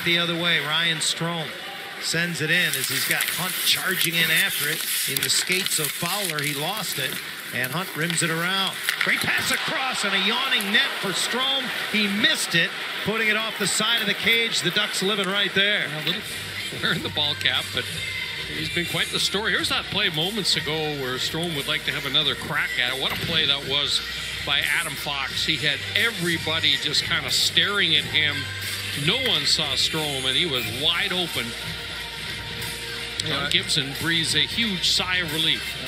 the other way. Ryan Strome sends it in as he's got Hunt charging in after it. In the skates of Fowler, he lost it, and Hunt rims it around. Great pass across and a yawning net for Strome. He missed it, putting it off the side of the cage. The Ducks living right there. A little wearing the ball cap, but he's been quite the story. Here's that play moments ago where Strome would like to have another crack at it. What a play that was by Adam Fox. He had everybody just kind of staring at him. No one saw Strome, and he was wide open. Gibson breathes a huge sigh of relief.